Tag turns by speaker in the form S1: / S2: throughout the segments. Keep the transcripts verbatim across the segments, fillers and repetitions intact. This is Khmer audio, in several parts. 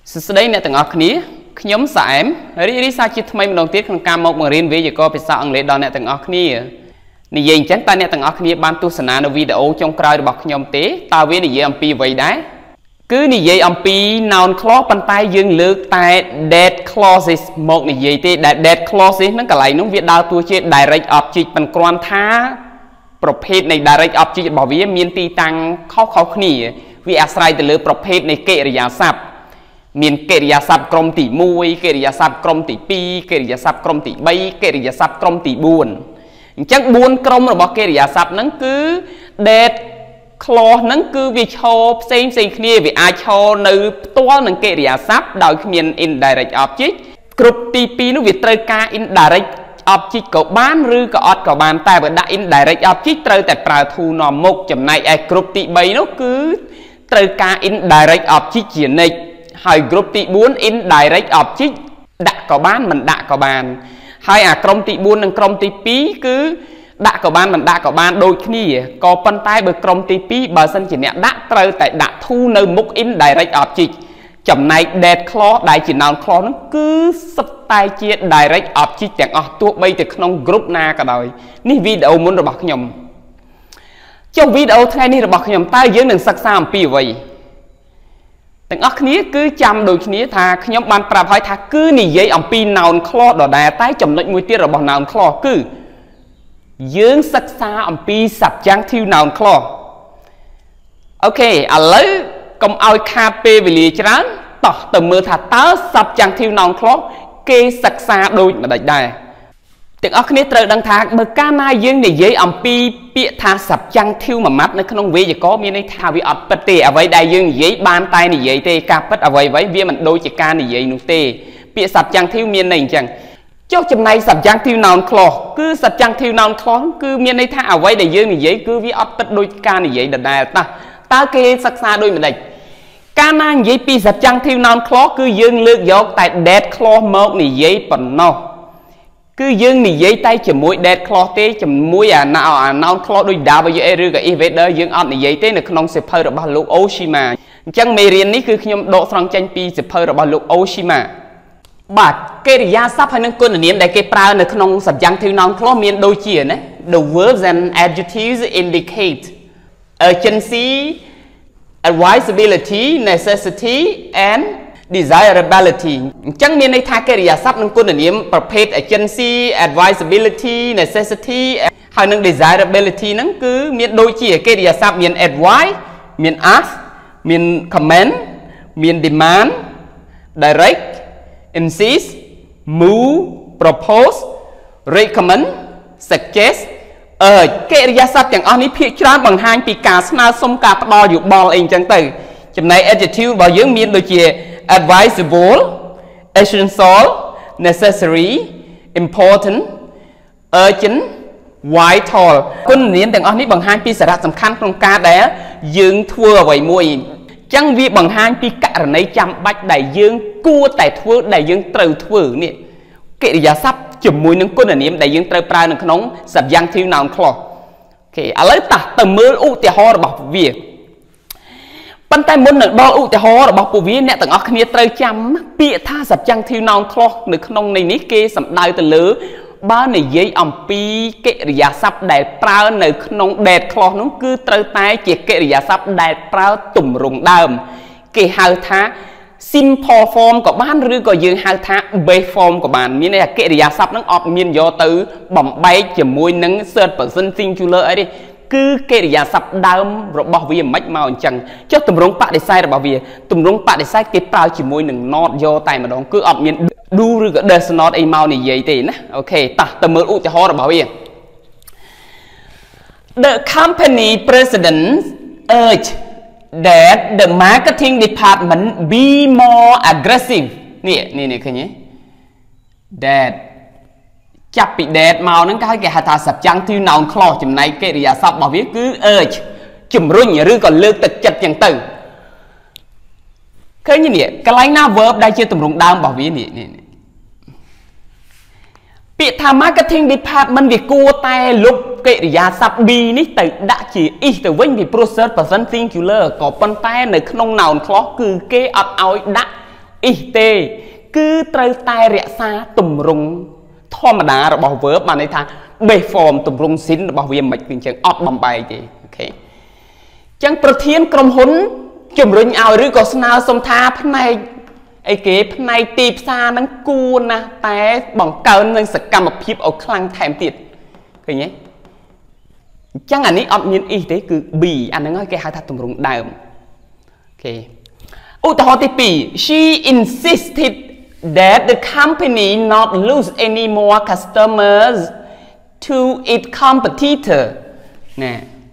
S1: Sự đây nè từng ngọc ní nhóm sải rí rí sa chi thay mình đồng tiếtក្នុងការមកបង្រៀនវិទ្យាភាសាអង់គ្លេសដល់អ្នកទាំងអស់គ្នានិយាយអញ្ចឹងតើអ្នកទាំងអស់គ្នាបានទស្សនានៅវីដេអូចុងក្រោយរបស់ខ្ញុំទេតើវានិយាយអំពីអ្វីដែរគឺនិយាយអំពី noun clause ប៉ុន្តែយើងលើកតែ that clauses មកនិយាយទេដែល that clauses ហ្នឹងកន្លែងនោះវាដើរតួជា direct object ប៉ុន្តែគ្រាន់ថាប្រភេទនៃ direct object របស់វាមានទីតាំងខុសៗគ្នាវាអាស្រ័យទៅលើប្រភេទនៃកិរិយាសព្ទមានកិរិយាសព្ទក្រុមទីមួយកិរិយាសព្ទក្រុមទីពីរកិរិយាសព្ទក្រុមទីបីកិរិយាសព្ទក្រុមទីបួនអញ្ចឹងបួនក្រុមរបស់កិរិយាសព្ទហ្នឹងគឺ that clause ហ្នឹងគឺវាឈរផ្សេងផ្សេងគ្នាវាអាចឈរនៅផ្ទាល់នឹងកិរិយាសព្ទដោយគ្មាន indirect object គ្រប់ទីពីរនោះវាត្រូវការ indirect object ក៏បានឬក៏អត់ក៏បានតែបើដាក់ indirect object ត្រូវតែប្រើ to នាំមុខចំណែកឯគ្រប់ទីបីនោះគឺត្រូវការ indirect object ជានិច្ចហើយ group ទីបួន indirect object ដាក់ក៏បានមិនដាក់ក៏បានហើយអាក្រុមទីបួននិងក្រុមទីពីរគឺដាក់ក៏បានមិនដាក់ក៏បានដូចគ្នាក៏ប៉ុន្តែបើក្រុមទីពីរបើសិនជាអ្នកដាក់ត្រូវតែដាក់ to នៅមុខ indirect object ចំណែក that clause ដែលជា noun clause នោះគឺសុទ្ធតែជា direct object ទាំងអស់ទោះបីតែក្នុង group ណាក៏ដោយនេះវីដេអូមុនរបស់ខ្ញុំចុះវីដេអូថ្ងៃនេះរបស់ខ្ញុំតើយើងនឹងសិក្សាអំពីអ្វីទាំងអស់គ្នាគឺចាំដូចគ្នាថាខ្ញុំបានប្រាប់ហើយថាគឺនិយាយអំពី noun clause ដដែលតែចំណុចមួយទៀតរបស់ noun clause គឺយើងសិក្សាអំពី subjunctive noun clause អូខេឥឡូវកុំឲ្យខាតពេលវេលាច្រើនតោះទៅមើលថាតើ subjunctive noun clause គេសិក្សាដូចម្ដេចដែរទាំងអស់គ្នាត្រូវដឹងថាបើកាលណាយើងនិយាយអំពីពាក្យថា subjunctive មួយម៉ាត់នៅក្នុងវេយ្យាករណ៍មានន័យថាវាអត់ពិតទេអ្វីដែលយើងនិយាយបានតែនិយាយទេការពិតអ្វីៗវាមិនដូចជាការនិយាយនោះទេពាក្យ subjunctive មានន័យអញ្ចឹងចុះចំណែក subjunctive noun clause គឺ subjunctive noun clause គឺមានន័យថាអ្វីដែលយើងនិយាយគឺវាអត់ពិតដូចការនិយាយដដែលតើតើគេសិក្សាដូចម្ដេចកាលណានិយាយពី subjunctive noun clause គឺយើងលើកយកតែ that clause មកនិយាយប៉ុណ្ណោះគឺយើងនិយាយតែជាមួយ that clause ទេជាមួយអា noun clause ដូច W A ឬក៏ if whether យើងអត់និយាយទេនៅក្នុងសៀវភៅរបស់លោក Oshima អញ្ចឹងមេរៀននេះគឺខ្ញុំដកស្រង់ចេញពីសៀវភៅរបស់លោក Oshima បាទកិរិយាសព្ទហើយនឹងគុណនាមដែលគេប្រើនៅក្នុង subjunctive noun clause មានដូចជាណា the verbs and adjectives indicate urgency advisability necessity and desirability អញ្ចឹងមានន័យថាកិរិយាសព្ទនិងគុណនាមប្រភេទ urgency advisability necessity ហើយនឹង desirability ហ្នឹងគឺមានដូចជាកិរិយាសព្ទមាន advise មាន ask មាន comment មាន demand direct insist move propose recommend suggest urge កិរិយាសព្ទទាំងអស់នេះភាគច្រើនបង្ហាញពីការស្នើសុំការផ្ដល់យោបល់អីអញ្ចឹងទៅចំណែក adjective របស់យើងមានដូចជា advisable essential necessary important urgent vital គុណនាមទាំងអស់នេះបង្ហាញពីសារៈសំខាន់ក្នុងការដែលយើងធ្វើអ្វីមួយអញ្ចឹងវាបង្ហាញពីករណីចាំបាច់ដែលយើងគួរតែធ្វើដែលយើងត្រូវធ្វើនេះកិរិយាសព្ទជាមួយនឹងគុណនាមដែលយើងត្រូវប្រើនៅក្នុង subjunctive noun clause អូខេឥឡូវតោះទៅមើលឧទាហរណ៍របស់វាប៉ុន្តែមុននឹងដល់ឧទាហរណ៍របស់ពួកវាអ្នកទាំងអស់គ្នាត្រូវចាំពាក្យថា subjunctive noun clause នៅក្នុងន័យនេះគេសំដៅទៅលើបើនិយាយអំពីកិរិយាសព្ទដែលប្រើនៅក្នុង that clause នោះគឺត្រូវតែជាកិរិយាសព្ទដែលប្រើទម្រង់ដើមគេហៅថា simple form ក៏បានឬក៏យើងហៅថា base form ក៏បានមានន័យថាកិរិយាសព្ទហ្នឹងអត់មានយកទៅបំបែកជាមួយនឹង third person singular អីទេគឺកិរិយាសព្ទដើមរបស់វាមិនមកអញ្ចឹងចុះទម្រង់បដិសេធរបស់វាទម្រង់បដិសេធគេប្រើជាមួយនឹង not យកតែម្ដងគឺអត់មាន do ឬក៏ does not អីមកនិយាយទេណាអូខេតោះទៅមើលឧទាហរណ៍របស់វា The company president urged that the marketing department be more aggressive នេះនេះនេះឃើញទេ that ចាប់ពី that មកហ្នឹងគេហៅថា subjunctive noun clause ចំណែកកិរិយាសព្ទរបស់វាគឺ urge ជំរុញឬក៏លើកទឹកចិត្តចឹងទៅឃើញនេះកន្លែងណា verb ដែលជាទម្រង់ដើមរបស់វានេះនេះពាក្យថា marketing department វាគួរតែលុបកិរិយាសព្ទ be នេះទៅដាក់ជា is ទៅវិញពី third person singular ក៏ប៉ុន្តែនៅក្នុង noun clause គឺគេអត់ឲ្យដាក់ ít tê cứ trâu tai rẽ xa tùm rung thom mà đá rồi bỏ vớp mà này thà bề form tùm rung xin rồi bỏ viêm mạch mình chẳng ọt bằng bài gì ok chẳngประเทศกรมหุนจุ่มรุ่งเอาหรือก็สนาสมทาพนัยไอ้เก๋พนัยตีบซานั่งกูนะแต่บังเกินนั่งสกรรมพิบเอาคลังแถมติดคือไงจังอันนี้อดยินอีกđấyคือบีอันนั้นก็แกหาทัดตุ่มรุ่งได้โอเคอุตหติปี she insisted that the company not lose any more customers to its competitor เนี่ย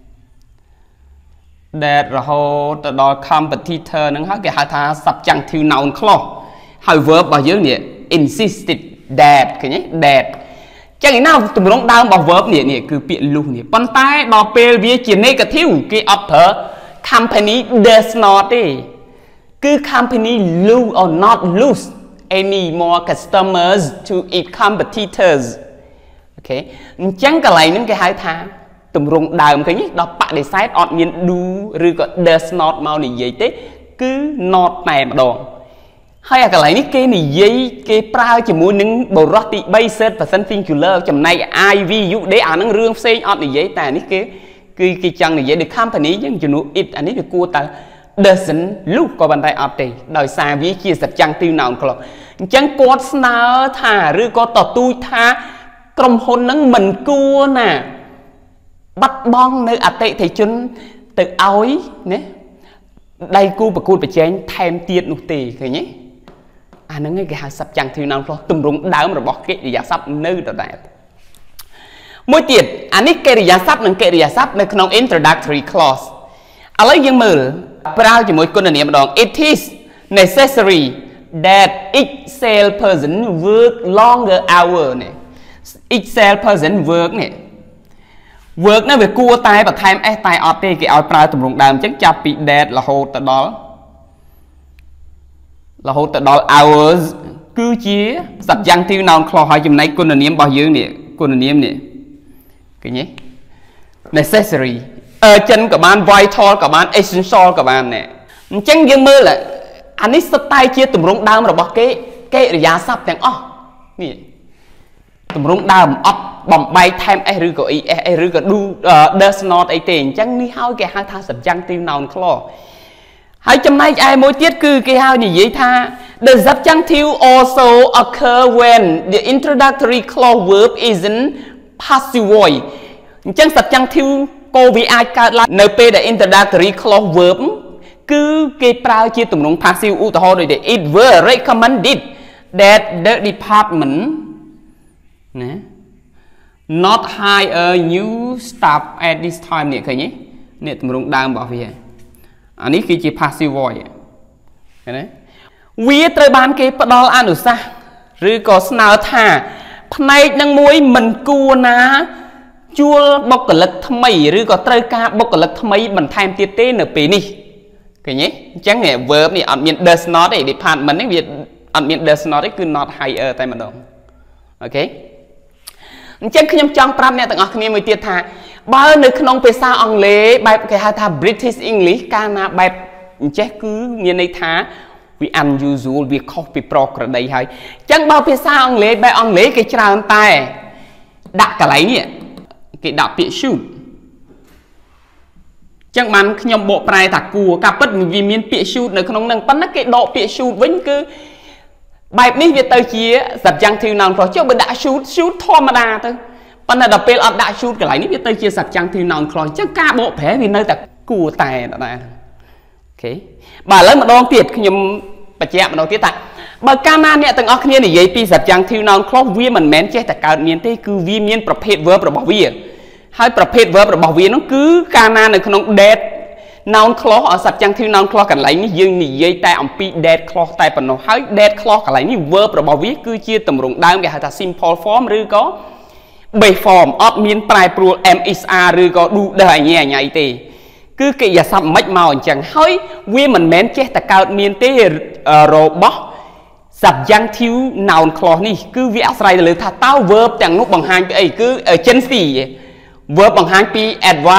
S1: that เราต่อดอ competitor นั้นเขาแกหาทัดสับจังทิว noun clause ให้ verb บ่เยอะเนี่ย insisted that คือไง that chẳng nghĩ nào tụi mình đang bảo verb này này cứ biện luôn này con tay bảo pe vì chỉ negative cái author company does not đi cứ company lose or not lose any more customers to its competitors ok chẳng cả lại những cái hai tháng tụi mình đang cái nhất đó bạn để sai ọt miền do rồi có does not mau này vậy thế cứ not này mà đòn hay là cái này cái này dây cái prao chỉ muốn những bộ rót tị bay set và sân singular chấm này I V U để ảnh năng riêng xây ọt này dâyแต่นี่cái cái cái chăng này dây được company nhưng chừng nó ít anh ấy được cua ta doesn't lúc có bàn tay ọt thì đời xa với chia sẻ chăng tiêu nào còn chăng có nào thà rồi có tỏ tôi tha trong hôn nắng mình cua nè bắt bong nơi à tệ thầy chân từ áo nè đây cua và cua phải chén thêm tiền nụ tì cái nhé anh nói cái hàng sập chẳng thì nào lo tùm rung đá mà bỏ cái giá sắp nơi đó này mỗi tiệt anh ấy cái giá sắp nâng cái giá sắp nơi trong introductory clause à lấy dân mờ bao chỉ mỗi con là niệm đòn it is necessary that each salesperson work longer hour này each salesperson work này work nó về cua tay và time s tay ot cái áo bao tùm rung đá chắc chập bị dead là hồ tại đó là hỗ trợ đó hours cứ chia sắp giang tiêu nào khó hỏi chùm này con niệm bao nhiêu nè con niệm nè cái nhé necessary ở chân các bạn vital các bạn essential các bạn nè chẳng dương mơ là anh ấy sắp tay chia tùm rung đau mà bỏ cái cái giá sắp chẳng ó nè tùm rung đau ấp bằng bay time ai rư có ý ai rư có do does not ấy tiền chẳng ní hao cái hai thang sắp giang tiêu nào khó hai trong này ai mỗi tiết cứ cái hao như vậy tha the subjunctive also occur when the introductory clause verb isn't passive voice chẳng subjunctive cô vì ai cả là np the introductory clause verb cứ cái prao chia tụm nông passive u tao rồi để it were recommended that the department nè not hire new staff at this time nè cái nhé nè tụm nông đang bảo về anh ấy khi chỉ passive voice cái đấy vì trời ban cái bắt đầu ăn được sao rồi có nào thà này đang muối mình cua ná chua bọc cả lực thâm mày rồi có trời ca bọc cả lực thâm mày mình tham tiết tế nở pì nì cái nhé chẳng nghe verb này ăn miệng does not để department ấy việc ăn miệng does not ấy cứ not hire tại mà đâu ok chẳng khi nhắm trong pram này tặng học nghe mới tiết thà bao nhiêu khungភាសាអង់គ្លេសបែបគេហៅថា British English កាលណាបែបអញ្ចេះគឺមានន័យថាវា unusual វាខុសពីប្រក្រតីហើយអញ្ចឹងបើភាសាអង់គ្លេសបែបអង់គ្លេសគេច្រើនតែដាក់កន្លែងនេះគេដាក់ពាក្យ should អញ្ចឹងបានខ្ញុំបកប្រែថាគួរការពិតវាមានពាក្យ should នៅក្នុងហ្នឹងប៉ុន្តែគេដកពាក្យ should វិញគឺបែបនេះវាទៅជា subjunctive noun clause ចុះបើដាក់ should should ធម្មតាទៅប៉ុន្តែដល់ពេលអត់ដាក់ should កន្លែងនេះវាទៅជា subjunctive noun clause អញ្ចឹងការបកប្រែវានៅតែគួរតែដែរអូខេបាទឥឡូវម្ដងទៀតខ្ញុំបញ្ជាក់ម្ដងទៀតថាបើកាលណាអ្នកទាំងអស់គ្នានិយាយពី subjunctive noun clause វាមិនមែនចេះតែកើតមានទេគឺវាមានប្រភេទ verb របស់វាហើយប្រភេទ verb របស់វានោះគឺកាលណានៅក្នុង that noun clause អ subjunctive noun clause កន្លែងនេះយើងនិយាយតែអំពី that clause តែប៉ុណ្ណោះហើយ that clause កន្លែងនេះ verb របស់វាគឺជាទម្រង់ដើមគេហៅថា simple form ឬក៏ base form អត់មានប្រែប្រួល msr ឬក៏ do ដែរអញអញអីទេគឺកិរិយាសព្ទមិនមកអញ្ចឹងហើយវាមិនមែនចេះតែកើតមានទេរបស់ subjunctive noun clause នេះគឺវាអាស្រ័យទៅលើថាតើ verb ទាំងនោះបង្ហាញពីអីគឺ urgency verb បង្ហាញពី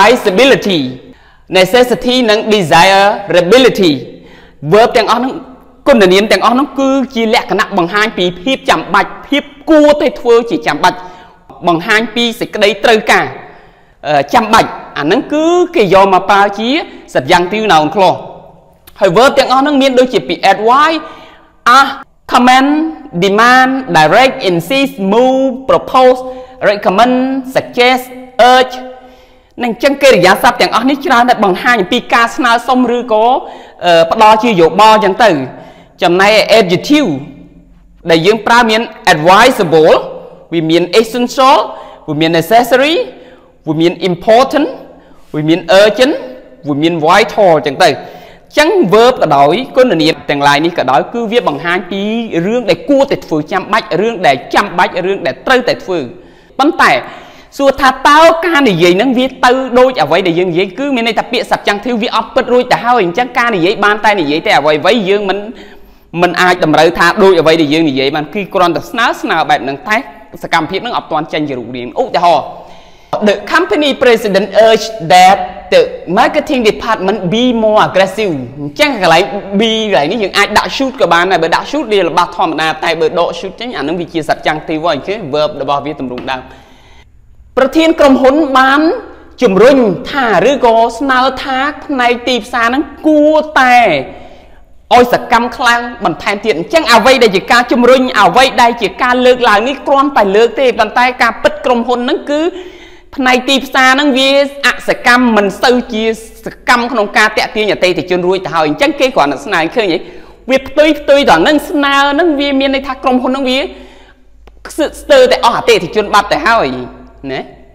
S1: advisability necessity និង desirability verb ទាំងអស់ហ្នឹងគុណនាមទាំងអស់នោះគឺជាលក្ខណៈបង្ហាញពីភាពចាំបាច់ភាពគួរតែធ្វើជាចាំបាច់បង្ហាញពីសេចក្តីត្រូវការចាំបាច់អាហ្នឹងគឺគេយកមកប្រើជា subjunctive noun clause ហើយ verb ទាំងអស់ហ្នឹងមានដូចជាពី advise ask comment demand direct insist move propose recommend suggest urge នឹងចឹងកិរិយាសព្ទទាំងអស់នេះច្រើនតែបង្ហាញអំពីការស្នើសុំឬក៏ផ្ដល់ជាយោបល់ចឹងទៅចំណែក adjective ដែលយើងប្រើមាន advisable វាមាន essential វាមាន necessary វាមាន important វាមាន urgent វាមាន vital ចឹងទៅចឹង verb ក៏ដោយគុណនាមទាំងឡាយនេះក៏ដោយគឺវាបង្ហាញពីរឿងដែលគួរតែធ្វើចាំបាច់រឿងដែលចាំបាច់រឿងដែលត្រូវតែធ្វើប៉ុន្តែសួរថាតើការនិយាយហ្នឹងវាទៅដូចអ្វីដែលយើងនិយាយគឺមានន័យថាពាក្យ subjunctive វាអត់ពិតរួចទៅហើយអញ្ចឹងការនិយាយបានតែនិយាយតែអ្វីអ្វីយើងមិនមិនអាចតម្រូវថាដូចអ្វីដែលយើងនិយាយបានគឺគ្រាន់តែស្នើស្នើបែបហ្នឹងតែសកម្មភាពហ្នឹងអត់ទាន់ចេញជារូបរាងឧទាហរណ៍ The company president urged that the marketing department be more aggressive អញ្ចឹងកន្លែង be កន្លែងនេះយើងអាចដាក់ should ក៏បានដែរបើដាក់ should វារបស់ធម្មតាតែបើដក should ចេញអាហ្នឹងវាជា subjunctive ហើយគឺ verb របស់វាទម្រង់ដើមប្រធានក្រុមហ៊ុនបានជំរុញថាឬក៏ស្នើថាផ្នែកទីផ្សារហ្នឹងគួរតែឲ្យសកម្មខ្លាំងបន្ថែមទៀតអញ្ចឹងអ្វីដែលជាការជំរុញអ្វីដែលជាការលើកឡើងនេះគ្រាន់តែលើកទេប៉ុន្តែការពិតក្រុមហ៊ុនហ្នឹងគឺផ្នែកទីផ្សារហ្នឹងវាអសកម្មមិនសូវជាសកម្មក្នុងការតាក់ទាញអតិថិជនរួចទៅហើយអញ្ចឹងគេគ្រាន់តែស្នើឃើញហីវាផ្ទុយផ្ទុយដល់ហ្នឹងស្នើហ្នឹងវាមានន័យថាក្រុមហ៊ុនហ្នឹងវាស្ទើរតែអស់អតិថិជនបាត់ទៅហើយណា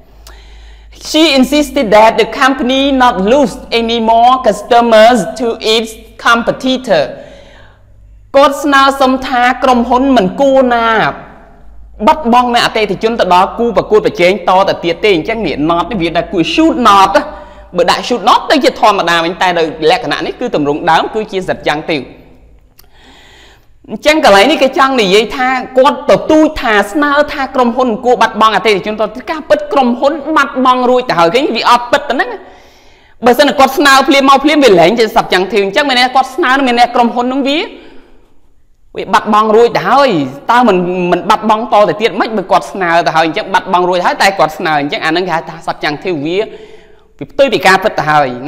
S1: She insisted that the company not lose any more customers to its competitor គាត់ស្នើសុំថាក្រុមហ៊ុនមិនគួរណាបាត់បង់នៅអតិថិជនទៅដល់គូប្រកួតប្រជែងតទៅទៀតទេអញ្ចឹងនេះ not វាតែគួរ should not បើដាក់ should not ទៅជាធម្មតាវិញតែដោយលក្ខណៈនេះគឺទម្រង់ដើមគឺជា subjunctive អញ្ចឹងកន្លែងនេះគេចង់និយាយថាគាត់ទទូចថាស្នើថាក្រុមហ៊ុនគួរបាត់បង់អតិថិជនតទៅការពិតក្រុមហ៊ុនបាត់បង់រួចទៅហើយគេវាអត់ពិតទៅហ្នឹងបើសិនតែគាត់ស្នើភ្លាមមកភ្លាមវាលែងជា subjunctive អញ្ចឹងមានន័យគាត់ស្នើមានន័យក្រុមហ៊ុនហ្នឹងវាវាបាត់បង់រួចទៅហើយតើមិនមិនបាត់បង់តទៅទៀតមិនបើគាត់ស្នើទៅហើយអញ្ចឹងបាត់បង់រួចហើយតែគាត់ស្នើអញ្ចឹងអាហ្នឹងគេហៅថា subjunctive វាវាផ្ទុយពីការពិតទៅហើយណា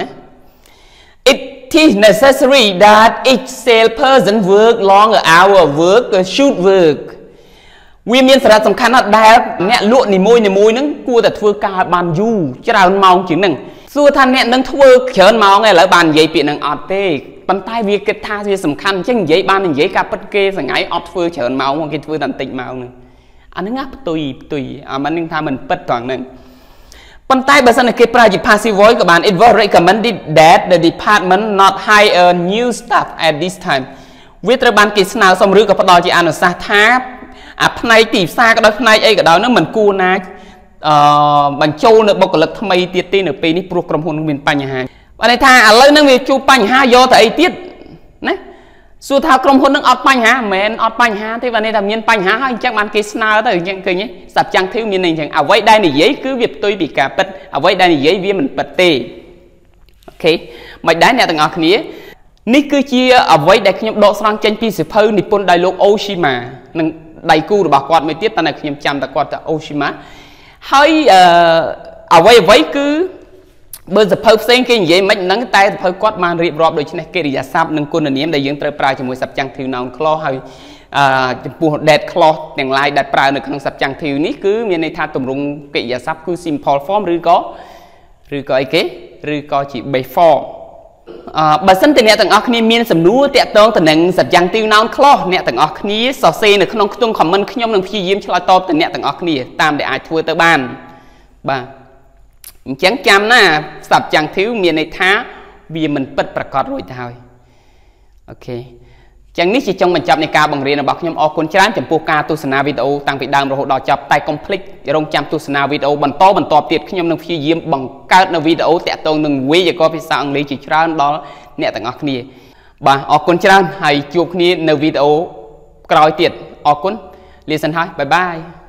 S1: It is necessary that each salesperson work longer hour work should work វាមានសារៈសំខាន់ណាស់ដែលអ្នកលក់នីមួយនីមួយហ្នឹងគួរតែធ្វើការបានយូរច្រើនម៉ោងជាងហ្នឹងសួរថាអ្នកនឹងធ្វើច្រើនម៉ោងឯឥឡូវបាននិយាយពាក្យហ្នឹងអត់ទេប៉ុន្តែវាគិតថាវាសំខាន់អញ្ចឹងនិយាយបាននិយាយការពិតគេសងៃអត់ធ្វើច្រើនម៉ោងគេធ្វើតែបន្តិចម៉ោងហ្នឹងអាហ្នឹងណាផ្ទុយផ្ទុយអាមិននឹងថាមិនពិតត្រង់ហ្នឹងប៉ុន្តែបើសិនគេប្រើជា passive voice ក៏បាន it was recommended that the department not hire new staff at this time វាត្រូវបានគេស្នើសុំឬក៏ផ្ដល់ជាអនុសាសន៍ថាអាផ្នែកទីផ្សារក៏ដោយផ្នែកអីក៏ដោយហ្នឹងមិនគួរណាអឺបញ្ចូលនៅបុគ្គលិកថ្មីទៀតទេនៅពេលនេះព្រោះក្រុមហ៊ុនមានបញ្ហាបានន័យថាឥឡូវហ្នឹងវាជួបបញ្ហាយកទៅអីទៀតណាសួរថាក្រុមហ៊ុននឹងអត់បញ្ហាមិនមែនអត់បញ្ហាទេបានន័យថាមានបញ្ហាហើយអញ្ចឹងបានគេស្នើទៅអញ្ចឹងឃើញទេ subjunctive មានន័យអញ្ចឹងអ្វីដែលនិយាយគឺវាផ្ទុយពីការពិតអ្វីដែលនិយាយវាមិនពិតទេអូខេមិនដែរអ្នកទាំងអស់គ្នានេះគឺជាអ្វីដែលខ្ញុំដកស្រង់ចេញពីសៀវភៅនិពន្ធដោយលោក Oshima និងដៃគូរបស់គាត់មួយទៀតតែខ្ញុំចាំតែគាត់ទៅ Oshima ហើយអឺអ្វីអ្វីគឺបើសភៅផ្សេងគេនិយាយមិនហ្នឹងតែសភៅគាត់បានរៀបរាប់ដូចនេះកិរិយាសព្ទនិងគុណនាមដែលយើងត្រូវប្រើជាមួយ subjunctive noun clause ហើយអឺចំពោះ that clause ទាំងឡាយដែលប្រើនៅក្នុង subjunctive នេះគឺមានន័យថាទម្រង់កិរិយាសព្ទគឺ simple form ឬក៏ឬក៏អីគេឬក៏ជា base form អឺបើសិនតែអ្នកទាំងអស់គ្នាមានសំណួរតាក់ទងទៅនឹង subjunctive noun clause អ្នកទាំងអស់គ្នាសរសេរនៅក្នុងខ្ទង់ comment ខ្ញុំនឹងព្យាយាមឆ្លើយតបទៅអ្នកទាំងអស់គ្នាតាមដែលអាចធ្វើទៅបានបាទអញ្ចឹងចាំណា subjunctive មានន័យថាវាមិនពិតប្រាកដរួចទៅហើយអូខេអញ្ចឹងនេះជាចុងបញ្ចប់នៃការបង្រៀនរបស់ខ្ញុំអរគុណច្រើនចំពោះការទស្សនាវីដេអូតាំងពីដើមរហូតដល់ចប់តែកុំភ្លេចរងចាំទស្សនាវីដេអូបន្តបន្តទៀតខ្ញុំនឹងព្យាយាមបង្កើតនៅវីដេអូតាក់ទងនឹងវេយ្យាករណ៍ភាសាអង់គ្លេសជាច្រើនដល់អ្នកទាំងអស់គ្នាបាទអរគុណច្រើនហើយជួបគ្នានៅវីដេអូក្រោយទៀតអរគុណលាសិនហើយបាយបាយ